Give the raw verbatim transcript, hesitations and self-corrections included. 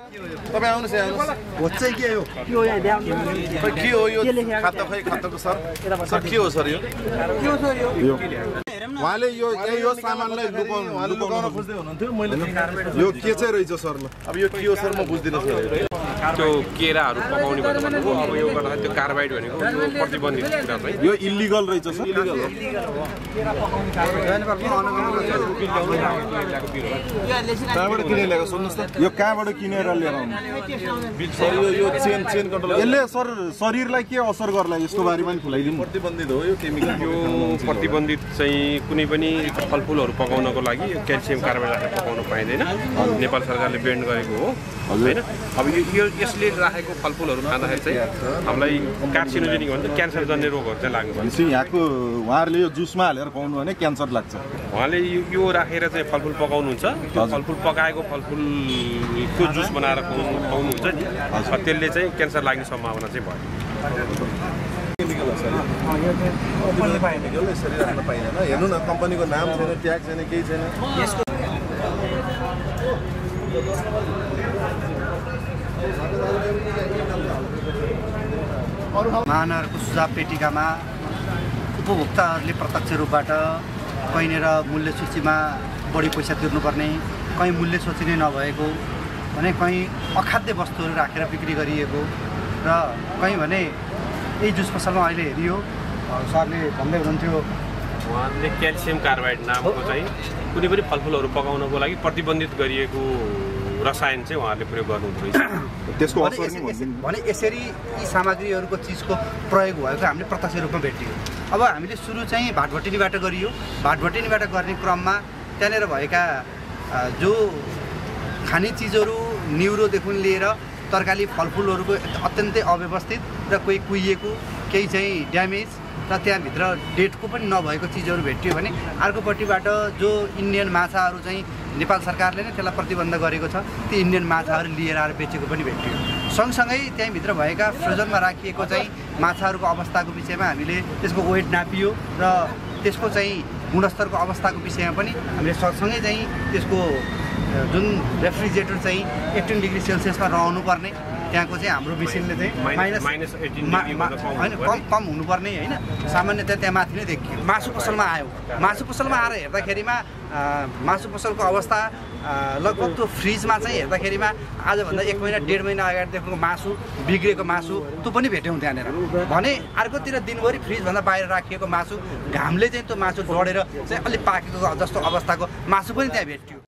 तपाईँ आउनुहोस् यहाँ हो चाहिँ के हो यो यहाँ ल्याउने खै के हो यो खाता खै खाताको सर सर के हो सर यो के हो सर यो उहाँले यो यो सामानलाई लुकाउनु लुकाउन खोज्दै हुनुहुन्थ्यो मैले यो के चाहिँ रहेछ सर ल अब यो के हो सर म बुझ्दिनँ सर त्यो केराहरू पकाउने भनेर भन्नुभयो अब यो गर्दाखेरि त्यो कार्बाइड भनेको यो प्रतिबन्धित कुरा चाहिँ यो इल्लिगल रहेछ सर इल्लिगल हो कहाँबाट किनेर ल्याएको सुन्नुहोस् त यो कहाँबाट किनेर लिएर आउनु सर यो यो चेन चेन कन्ट्रोल यसले सर शरीरलाई के असर गर्ला यसको बारेमा नि खुलाइदिनु प्रतिबन्धित हो यो केमिकल यो प्रतिबन्धित चाहिँ कुनै पनि फलफुलहरू पकाउनको लागि यो क्याल्सियम कार्बाइड राखेर पकाउन पाइँदैन नेपाल सरकारले ब्यान गरेको हो होइन अब यो यसले राखेको फलफुलहरू खाँदाखेरि चाहिँ हामीलाई कार्सिनोजेनिक भन्छ क्यान्सर जन्य रोगहरू चाहिँ लाग्नु पर्छ यहाँको उहाँहरूले यो जुसमा हालेर खुवाउनु भने क्यान्सर लाग्छ उहाँले यो राखेर चाहिँ फलफुल पकाउनुहुन्छ त्यो फलफुल पकाएको फलफुलको जुस बनाएर खुवाउनुहुन्छ नि त्यसले चाहिँ क्यान्सर लाग्ने सम्भावना चाहिँ भयो यसरी राख्न पाइँदैन हेर्नु न कम्पनीको नाम छैन ट्याग छैन केही छैन महानगरको सुझाव पेटिकामा उपभोक्ताहरूले प्रत्यक्ष रूपबाट कहीँनिर मूल्य सूचीमा बढी पैसा तिर्नुपर्ने कहीँ मूल्य सूची नै नभएको भने कहीँ अखाद्य वस्तुहरू राखेर बिक्री गरिएको र कहीँ भने यही जुस पसलमा अहिले हेरियो सरले भन्दै हुनुहुन्थ्यो उहाँले क्याल्सियम कार्बाइड नामको चाहिँ कुनै पनि फलफुलहरू पकाउनको लागि प्रतिबन्धित गरिएको रसायन चाहिँ उहाँहरूले प्रयोग गर्नुहुँदो रहेछ त्यसको असर भने यसरी यी सामग्रीहरूको चिजको प्रयोग भएको हामीले प्रत्यक्ष रूपमा भेटियो अब हामीले सुरु चाहिँ भाटभटेनीबाट गरियो भाटभटेनीबाट गर्ने क्रममा त्यहाँनिर भएका जो खाने चिजहरू न्युरोदेखि लिएर तरकारी फलफुलहरूको अत्यन्तै अव्यवस्थित र कोही कुहिएको केही चाहिँ ड्यामेज र त्यहाँभित्र डेटको पनि नभएको चिजहरू भेटियो भने अर्कोपट्टिबाट जो इन्डियन माछाहरू चाहिँ नेपाल सरकारले नै त्यसलाई प्रतिबन्ध गरेको छ ती इन्डियन माछाहरू लिएर आएर बेचेको पनि भेटियो सँगसँगै त्यहीँभित्र भएका फ्रोजनमा राखिएको चाहिँ माछाहरूको अवस्थाको विषयमा हामीले त्यसको वेट नापियो र त्यसको चाहिँ गुणस्तरको अवस्थाको विषयमा पनि हामीले सँगसँगै चाहिँ त्यसको जुन रेफ्रिजरेटर चाहिँ एट्टिन डिग्री सेल्सियसमा रहनुपर्ने त्यहाँको चाहिँ हाम्रो मेसिनले चाहिँ माइनस होइन कम कम हुनुपर्ने होइन सामान्यतया त्यहाँ माथि नै देखियो मासु पसलमा आयो मासु पसलमा आएर हेर्दाखेरिमा मासु पसलको अवस्था लगभग त्यो फ्रिजमा चाहिँ हेर्दाखेरिमा आजभन्दा एक महिना डेढ महिना अगाडिदेखिको मासु बिग्रेको मासु त्यो पनि भेट्यौँ त्यहाँनिर भने अर्कोतिर दिनभरि फ्रिजभन्दा बाहिर राखिएको मासु घामले चाहिँ त्यो मासु डढेर चाहिँ अलिक पाकेको जस्तो अवस्थाको मासु पनि त्यहाँ भेट्यो।